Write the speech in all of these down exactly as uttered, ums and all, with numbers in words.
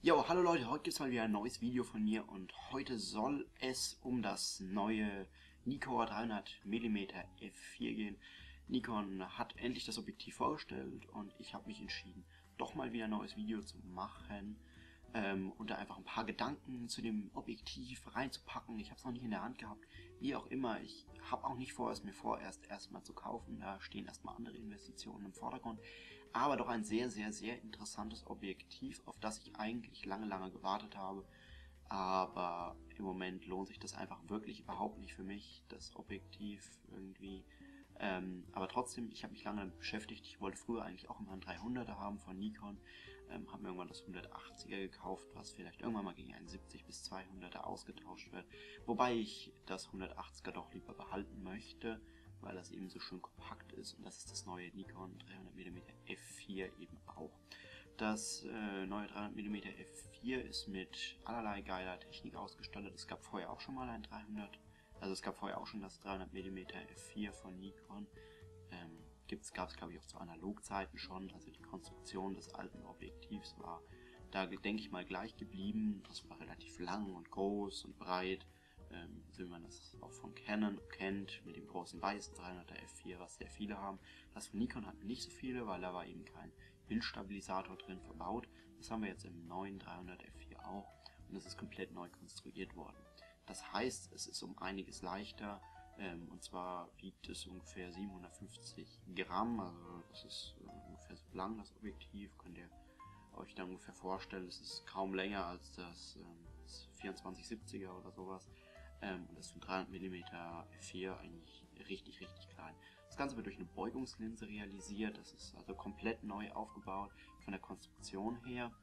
Jo, hallo Leute, heute gibt es mal wieder ein neues Video von mir und heute soll es um das neue Nikkor dreihundert Millimeter F vier gehen. Nikon hat endlich das Objektiv vorgestellt und ich habe mich entschieden, doch mal wieder ein neues Video zu machen ähm, und da einfach ein paar Gedanken zu dem Objektiv reinzupacken. Ich habe es noch nicht in der Hand gehabt, wie auch immer. Ich habe auch nicht vor, es mir vorerst erstmal zu kaufen. Da stehen erstmal andere Investitionen im Vordergrund. Aber doch ein sehr, sehr, sehr interessantes Objektiv, auf das ich eigentlich lange, lange gewartet habe. Aber im Moment lohnt sich das einfach wirklich überhaupt nicht für mich, das Objektiv irgendwie. Ähm, aber trotzdem, ich habe mich lange damit beschäftigt. Ich wollte früher eigentlich auch immer ein dreihunderter haben von Nikon. Ähm, habe mir irgendwann das hundertachtziger gekauft, was vielleicht irgendwann mal gegen einen siebzig bis zweihunderter ausgetauscht wird. Wobei ich das hundertachtziger doch lieber behalten möchte, weil das eben so schön kompakt ist, und das ist das neue Nikon dreihundert Millimeter F vier eben auch. Das äh, neue dreihundert Millimeter F vier ist mit allerlei geiler Technik ausgestattet. Es gab vorher auch schon mal ein dreihundert, also es gab vorher auch schon das dreihundert Millimeter F vier von Nikon. Ähm, gab es glaube ich auch zu Analogzeiten schon, also die Konstruktion des alten Objektivs war da, denke ich mal, gleich geblieben. Das war relativ lang und groß und breit, ähm, so wie man das auch von Canon kennt, mit dem großen weißen dreihunderter F vier, was sehr viele haben. Das von Nikon hatten nicht so viele, weil da war eben kein Bildstabilisator drin verbaut. Das haben wir jetzt im neuen dreihundert F vier auch, und es ist komplett neu konstruiert worden. Das heißt, es ist um einiges leichter, ähm, und zwar wiegt es ungefähr siebenhundertfünfzig Gramm, also das ist äh, ungefähr so lang, das Objektiv, könnt ihr euch dann ungefähr vorstellen. Es ist kaum länger als das, ähm, das vierundzwanzig siebziger oder sowas. Ähm, und das ist für dreihundert Millimeter F vier eigentlich richtig, richtig klein. Das Ganze wird durch eine Beugungslinse realisiert. Das ist also komplett neu aufgebaut von der Konstruktion her.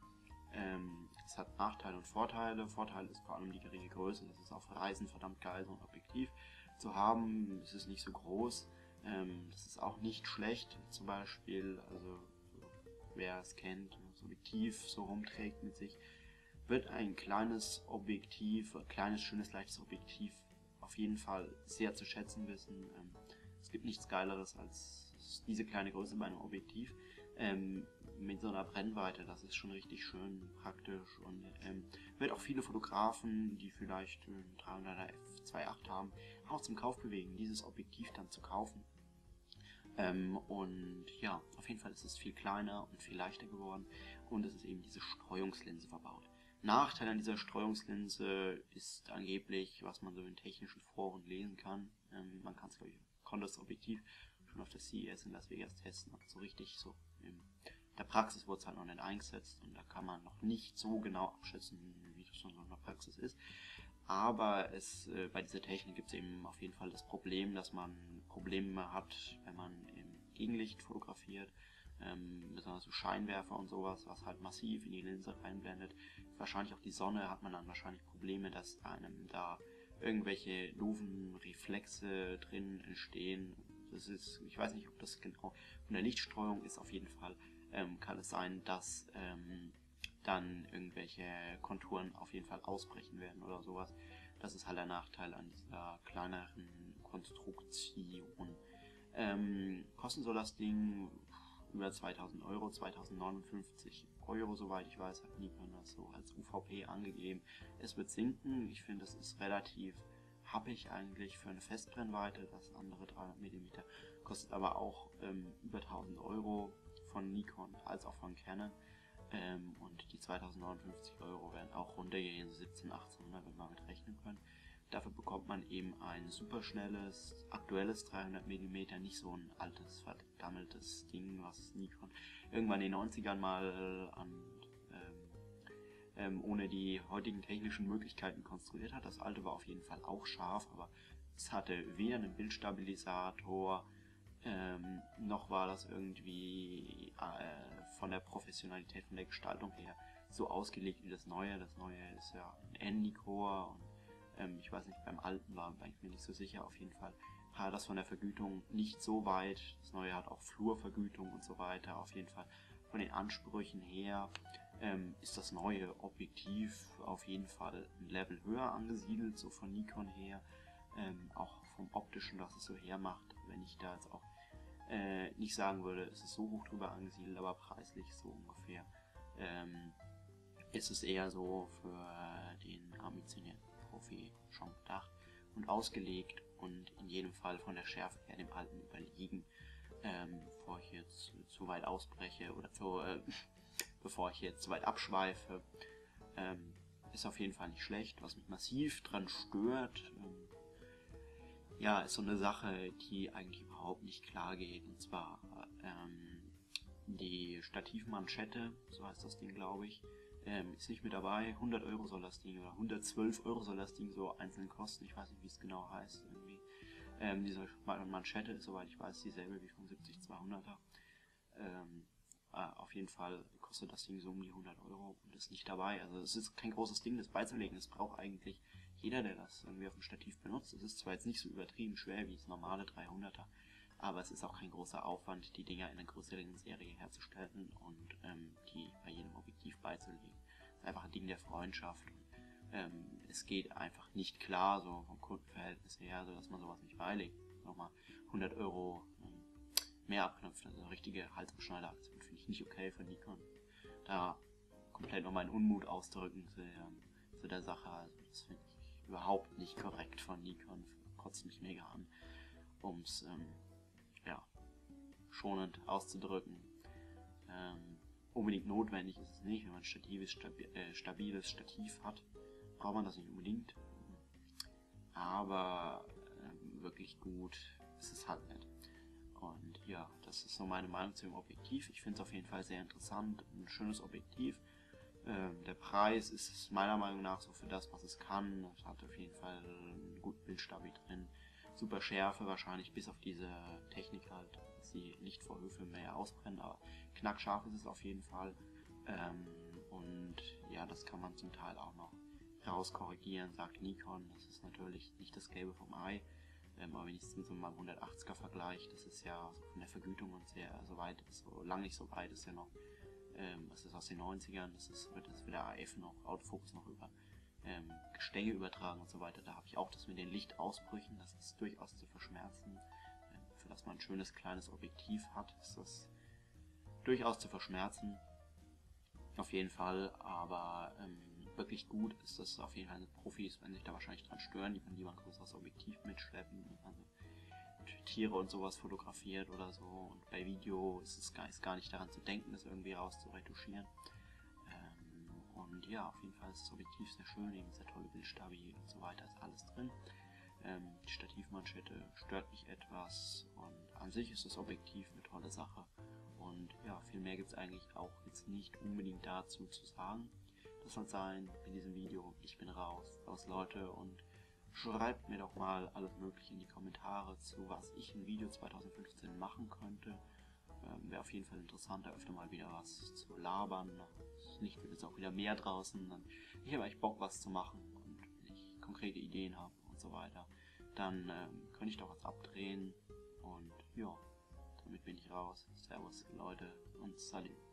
Ähm, das hat Nachteile und Vorteile. Vorteil ist vor allem die geringe Größe. Das ist auf Reisen verdammt geil, so ein Objektiv zu haben. Es ist nicht so groß. Ähm, das ist auch nicht schlecht. Zum Beispiel, also wer es kennt, das Objektiv so rumträgt mit sich, wird ein kleines Objektiv, kleines, schönes, leichtes Objektiv auf jeden Fall sehr zu schätzen wissen. Ähm, es gibt nichts Geileres als diese kleine Größe bei einem Objektiv. Ähm, mit so einer Brennweite, das ist schon richtig schön praktisch, und ähm, wird auch viele Fotografen, die vielleicht einen dreihunderter F zwei Punkt acht haben, auch zum Kauf bewegen, dieses Objektiv dann zu kaufen. Ähm, und ja, auf jeden Fall ist es viel kleiner und viel leichter geworden, und es ist eben diese Streuungslinse verbaut. Nachteil an dieser Streuungslinse ist angeblich, was man so in technischen Foren lesen kann. Ähm, man kann es, glaube ich, konnte das Objektiv schon auf der C E S in Las Vegas testen, aber so richtig so in der Praxis wurde es halt noch nicht eingesetzt, und da kann man noch nicht so genau abschätzen, wie das schon so in der Praxis ist. Aber es, äh, bei dieser Technik gibt es eben auf jeden Fall das Problem, dass man Probleme hat, wenn man im Gegenlicht fotografiert, ähm, besonders so Scheinwerfer und sowas, was halt massiv in die Linse reinblendet. Wahrscheinlich auch die Sonne, hat man dann wahrscheinlich Probleme, dass einem da irgendwelche doofen Reflexe drin entstehen. Das ist, ich weiß nicht, ob das genau von der Lichtstreuung ist. Auf jeden Fall ähm, kann es sein, dass ähm, dann irgendwelche Konturen auf jeden Fall ausbrechen werden oder sowas. Das ist halt der Nachteil an dieser kleineren Konstruktion. Ähm, kosten soll das Ding über zweitausend Euro, zweitausendneunundfünfzig Euro, soweit ich weiß, hat Nikon das so als U V P angegeben. Es wird sinken. Ich finde, das ist relativ happig eigentlich für eine Festbrennweite. Das andere dreihundert Millimeter kostet aber auch ähm, über tausend Euro von Nikon als auch von Canon. Ähm, und die zweitausendneunundfünfzig Euro werden auch runtergehen, siebzehnhundert, achtzehnhundert, wenn wir mit rechnen können. Dafür bekommt man eben ein super schnelles, aktuelles dreihundert Millimeter, nicht so ein altes, vergammeltes Ding, was Nikon irgendwann in den neunzigern mal an, ähm, ähm, ohne die heutigen technischen Möglichkeiten konstruiert hat. Das alte war auf jeden Fall auch scharf, aber es hatte weder einen Bildstabilisator, ähm, noch war das irgendwie äh, von der Professionalität, von der Gestaltung her so ausgelegt wie das neue. Das neue ist ja ein N-Nikkor, und ähm, ich weiß nicht, beim alten war ich mir nicht so sicher. Auf jeden Fall hat das von der Vergütung nicht so weit. Das neue hat auch Flurvergütung und so weiter. Auf jeden Fall von den Ansprüchen her ähm, ist das neue Objektiv auf jeden Fall ein Level höher angesiedelt, so von Nikon her. Ähm, auch vom Optischen, was es so hermacht, wenn ich da jetzt auch äh, nicht sagen würde, es ist so hoch drüber angesiedelt, aber preislich so ungefähr. Ähm, ist es eher so für den ambitionierten Profi schon gedacht und ausgelegt und in jedem Fall von der Schärfe her dem alten überlegen, ähm, bevor ich jetzt zu weit ausbreche oder zu, äh, bevor ich jetzt zu weit abschweife. Ähm, ist auf jeden Fall nicht schlecht. Was mich massiv dran stört, ähm, ja, ist so eine Sache, die eigentlich überhaupt nicht klar geht, und zwar ähm, die Stativmanschette, so heißt das Ding, glaube ich, ähm, ist nicht mit dabei. hundert Euro soll das Ding oder hundertzwölf Euro soll das Ding so einzeln kosten. Ich weiß nicht, wie es genau heißt. Irgendwie. Ähm, diese Manschette ist, soweit ich weiß, dieselbe wie vom siebzig zweihunderter. Ähm, äh, auf jeden Fall kostet das Ding so um die hundert Euro und ist nicht dabei. Also es ist kein großes Ding, das beizulegen. Das braucht eigentlich jeder, der das irgendwie auf dem Stativ benutzt. Es ist zwar jetzt nicht so übertrieben schwer wie das normale dreihunderter, aber es ist auch kein großer Aufwand, die Dinger in einer größeren Serie herzustellen und ähm, die bei jedem Objektiv beizulegen. Es ist einfach ein Ding der Freundschaft. Und, ähm, es geht einfach nicht klar, so vom Kundenverhältnis her, so dass man sowas nicht beilegt. Nochmal hundert Euro ähm, mehr abknüpft. Also eine richtige Halsabschneideraktion finde ich nicht okay für Nikon. Da komplett noch meinen Unmut ausdrücken zu der, zu der Sache. Also das finde ich überhaupt nicht korrekt von Nikon. Kotzt mich mega an, um es ähm, ja, schonend auszudrücken. Ähm, unbedingt notwendig ist es nicht, wenn man ein statives, stabi äh, stabiles Stativ hat, braucht man das nicht unbedingt. Aber äh, wirklich gut ist es halt nicht. Und ja, das ist so meine Meinung zu dem Objektiv. Ich finde es auf jeden Fall sehr interessant, ein schönes Objektiv. Ähm, der Preis ist meiner Meinung nach so für das, was es kann. Es hat auf jeden Fall einen guten Bildstabi drin. Super Schärfe wahrscheinlich, bis auf diese Technik halt, dass die Lichtvorhöfe mehr ausbrennen, aber knackscharf ist es auf jeden Fall. Ähm, und ja, das kann man zum Teil auch noch rauskorrigieren, sagt Nikon. Das ist natürlich nicht das Gelbe vom Ei. Ähm, aber wenn ich es mit so einem hundertachtziger vergleiche, das ist ja so von der Vergütung und sehr so weit, so lang nicht so weit ist ja noch. Ähm, das ist aus den neunzigern, das ist, wird das wieder A F noch, Autofokus noch über ähm, Gestänge übertragen und so weiter. Da habe ich auch das mit den Lichtausbrüchen, das ist durchaus zu verschmerzen. Ähm, für das man ein schönes kleines Objektiv hat, ist das durchaus zu verschmerzen. Auf jeden Fall, aber ähm, wirklich gut ist das auf jeden Fall. Profis, wenn sich da wahrscheinlich dran stören, die können lieber ein größeres Objektiv mitschleppen, also Tiere und sowas fotografiert oder so. Und bei Video ist es gar, ist gar nicht daran zu denken, das irgendwie rauszuretuschieren. Ähm, und ja, auf jeden Fall ist das Objektiv sehr schön, eben sehr tolle Bildstabi und so weiter, ist alles drin. Ähm, die Stativmanschette stört mich etwas und an sich ist das Objektiv eine tolle Sache. Und ja, viel mehr gibt es eigentlich auch jetzt nicht unbedingt dazu zu sagen. Das soll sein in diesem Video. Ich bin raus, aus Leute, und schreibt mir doch mal alles Mögliche in die Kommentare zu, was ich im Video zweitausendfünfzehn machen könnte. Ähm, Wäre auf jeden Fall interessant, da öfter mal wieder was zu labern. Nicht wird jetzt auch wieder mehr draußen. Ich habe echt Bock, was zu machen, und wenn ich konkrete Ideen habe und so weiter, dann ähm, könnte ich doch was abdrehen. Und ja, damit bin ich raus. Servus Leute und Salut.